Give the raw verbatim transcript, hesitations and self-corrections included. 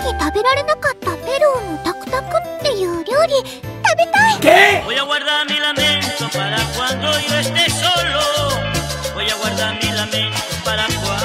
時食べられなかったペルーのタクタクっていう料理食べたい。 ¿Qué? Voy a guardar mi lamento para cuando yo esté solo. Voy a guardar mi lamento para cuando